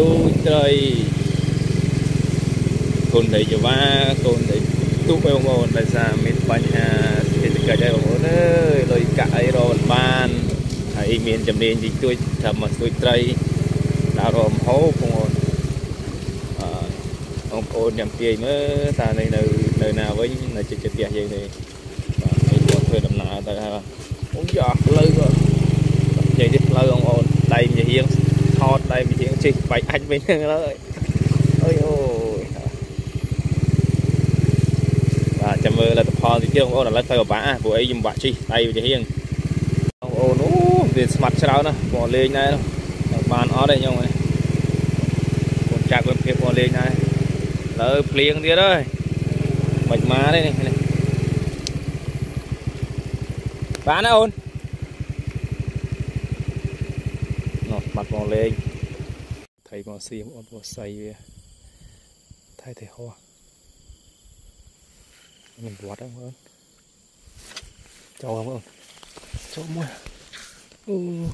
tôi trời con thấy cho ba con thấy tụi ông ôn tại sao mình bánh thì cái đây ông ôn ơi rồi cãi rồi ban hãy miền chấm đen thì tôi thầm mà tôi tây đã rồi hố ông ôn nhầm kia mới ta này nơi nào với là chụp chụp vậy này mình còn thuê đầm nọ tại uống giọt lư rồi vậy đi lư ông ôn đây mình hiên thọt đây mình hiên chỉ bảy anh bên ơi ôi ôi và chăm mơ là tập hò thì kia ông ôn là lấy tay vào bả của ấy dùng bả chi tay vậy hiên ông ôn tiền mặt sao nè bỏ lên này bàn ở đây nhau này còn chặt bên kia bỏ lên này lỡ liền đi đấy mệt má đây này bán nào ôn nọ mặt mò lên thầy mò xì ôn mò xay về thay thầy hoa mình vót không ơn cho không ơn cho mua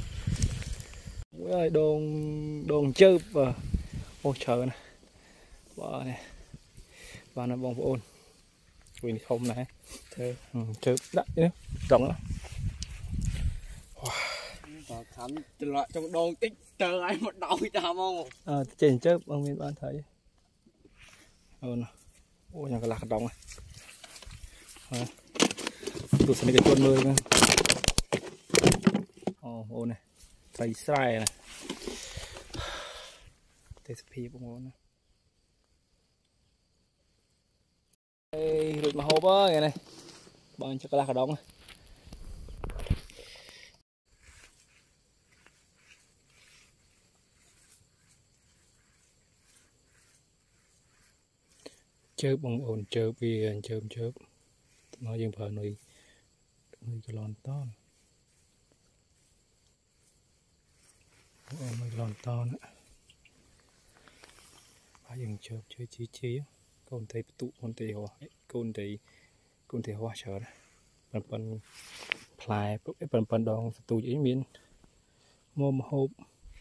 ơi đồn chớp và ô trời này vợ này và nó bông ôn quỳnh không này thế chớp đắt nữa rộng lắm khám lại trong đồn tích chờ ai một đầu chạm không trên chớp ông bên bạn thấy ôn ôi nhà cái lạc đồng này tôi sẽ cái con mưa ôn này thấy sai này thế phi bông ôn này rồi mà hộp á này bằng cho cái lạc đồng này chớp bông ôn chớp vì chớp nó dừng phở nuôi cái lon to nuôi lon to nữa phải dừng chớp chơi chí con thấy tụ con thấy hoa con thấy hoa chờ đấy phần plai phần đòn tụ dễ miên mồm hộp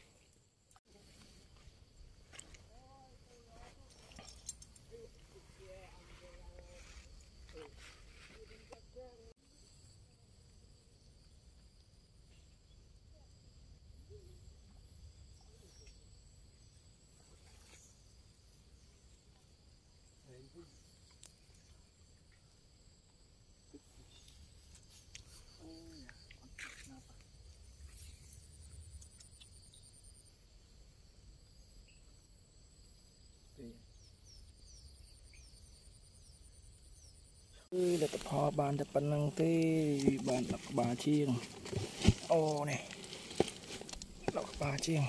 là tập hò bàn tập bàn năng tê bàn đọc bà chiêng ô này đọc bà chiêng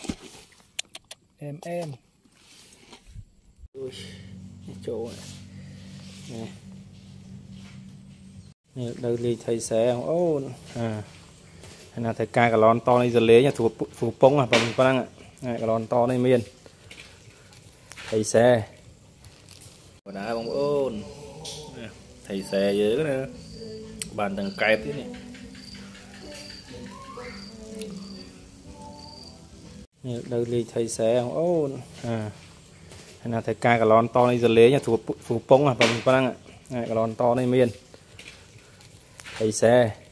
em ui chỗ này nè đây đi thầy xe không ô hay là thầy ca cả lon to này giờ lấy nhà thủ pông à bằng con năng ạ cái lon to này miên thầy xe đá bóng ôn thầy xe dưới nữa bàn thằng kẹp thế này đây đi thầy xe không ôn hay là thầy ca cả lon to này giờ lấy nhà thủ pông à bằng con năng ạ cái lon to này miên thầy xe